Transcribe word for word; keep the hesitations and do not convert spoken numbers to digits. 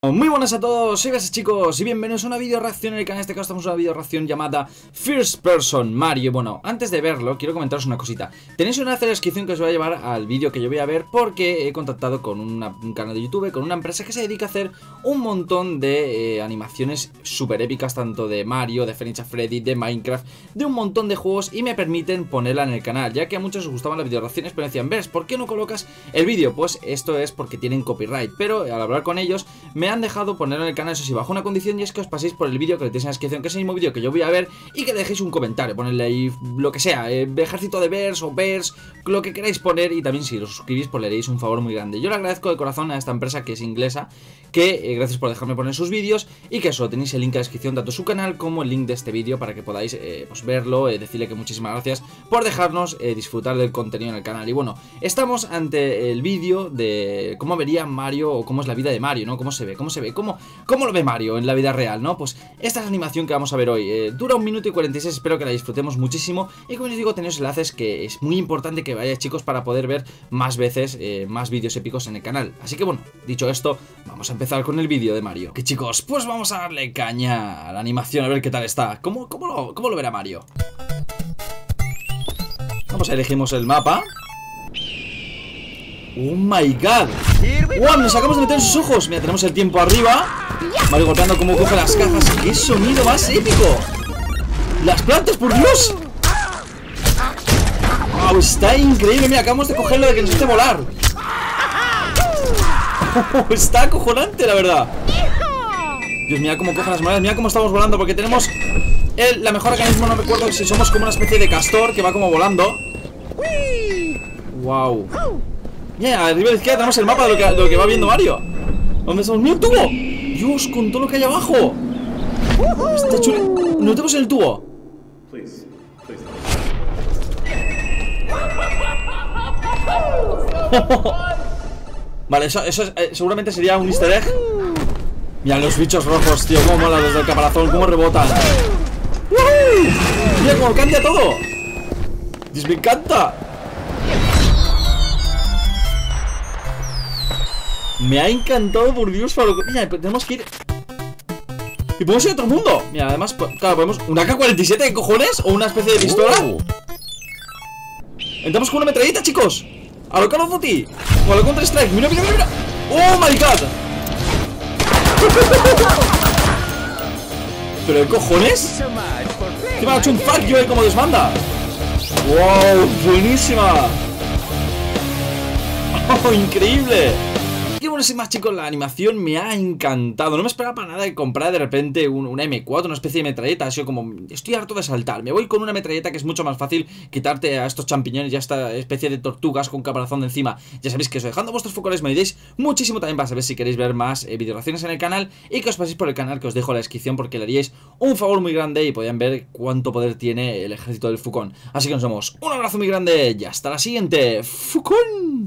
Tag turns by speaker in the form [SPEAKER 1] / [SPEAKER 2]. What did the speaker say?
[SPEAKER 1] Muy buenas a todos, soy Bas, chicos, y bienvenidos a una video reacción en el canal. En este caso estamos en una video reacción llamada First Person Mario. Bueno, antes de verlo, quiero comentaros una cosita. Tenéis una enlace en la descripción que os va a llevar al vídeo que yo voy a ver, porque he contactado con una, un canal de YouTube, con una empresa que se dedica a hacer un montón de eh, animaciones súper épicas, tanto de Mario, de Five Nights at Freddy's, de Minecraft, de un montón de juegos, y me permiten ponerla en el canal, ya que a muchos os gustaban las video reacciones, pero decían, ¿ves? ¿Por qué no colocas el vídeo? Pues esto es porque tienen copyright, pero al hablar con ellos me han dejado ponerlo en el canal, eso sí, bajo una condición, y es que os paséis por el vídeo que tenéis en la descripción, que es el mismo vídeo que yo voy a ver, y que dejéis un comentario, ponerle ahí lo que sea, eh, ejército de Bears o Bears, lo que queráis poner, y también si os suscribís pues le haréis un favor muy grande. Yo le agradezco de corazón a esta empresa que es inglesa, que eh, gracias por dejarme poner sus vídeos, y que eso, tenéis el link en la descripción, tanto su canal como el link de este vídeo, para que podáis eh, pues verlo, eh, decirle que muchísimas gracias por dejarnos eh, disfrutar del contenido en el canal. Y bueno, estamos ante el vídeo de cómo vería Mario, o cómo es la vida de Mario, ¿no? Cómo se ve, cómo se ve, cómo, cómo lo ve Mario en la vida real, ¿no? Pues esta es la animación que vamos a ver hoy. eh, Dura un minuto y cuarenta y seis, espero que la disfrutemos muchísimo. Y como os digo, tenéis enlaces, que es muy importante que vayáis, chicos, para poder ver más veces eh, más vídeos épicos en el canal. Así que bueno, dicho esto, vamos a empezar con el vídeo de Mario. Que chicos, pues vamos a darle caña a la animación, a ver qué tal está. ¿Cómo, cómo, lo, cómo lo verá Mario? Vamos, a elegimos el mapa. ¡Oh my god! ¡Wow! Nos acabamos de meter en sus ojos. Mira, tenemos el tiempo arriba. Mario golpeando como coge las cajas. ¡Qué sonido más épico! ¡Las plantas, por Dios! ¡Wow! Está increíble. Mira, acabamos de cogerlo de que nos hace volar. Oh, está acojonante, la verdad. Dios, mira cómo cogen las monedas. Mira cómo estamos volando, porque tenemos el, la mejor que mismo, no recuerdo si somos como una especie de castor que va como volando. ¡Wow! Mira, arriba a la izquierda tenemos el mapa de lo que, de lo que va viendo Mario. ¿Dónde estamos? ¡Mira el tubo! Dios, con todo lo que hay abajo. Está chulo. Nos metemos en el tubo. Vale, eso, eso es, eh, seguramente sería un easter egg. Mira los bichos rojos, tío. Cómo mola desde el caparazón, cómo rebotan. Mira cómo cambia todo. Dios, me encanta. Me ha encantado, por Dios, para lo que... Mira, tenemos que ir... Y podemos ir a otro mundo. Mira, además, claro, podemos... ¿Una A K cuarenta y siete, qué cojones? ¿O una especie de pistola? Oh. Entramos con una metralleta, chicos. A lo Call of Duty. O a lo Counter Strike. Mira, mira, mira, mira. Oh my god. ¿Pero qué cojones? Que me ha hecho un fuck yo ahí como desbanda. Wow, buenísima. Oh, increíble. Y bueno, sin más, chicos, la animación me ha encantado. No me esperaba para nada de comprar de repente un, una eme cuatro, una especie de metralleta. Ha sido como, estoy harto de saltar. Me voy con una metralleta, que es mucho más fácil quitarte a estos champiñones y a esta especie de tortugas con caparazón de encima. Ya sabéis que eso, dejando vuestros focales me ayudéis muchísimo también para saber si queréis ver más eh, video reacciones en el canal, y que os paséis por el canal que os dejo en la descripción, porque le haríais un favor muy grande y podrían ver cuánto poder tiene el ejército del Fucón. Así que nos vemos. Un abrazo muy grande y hasta la siguiente. ¡Fucón!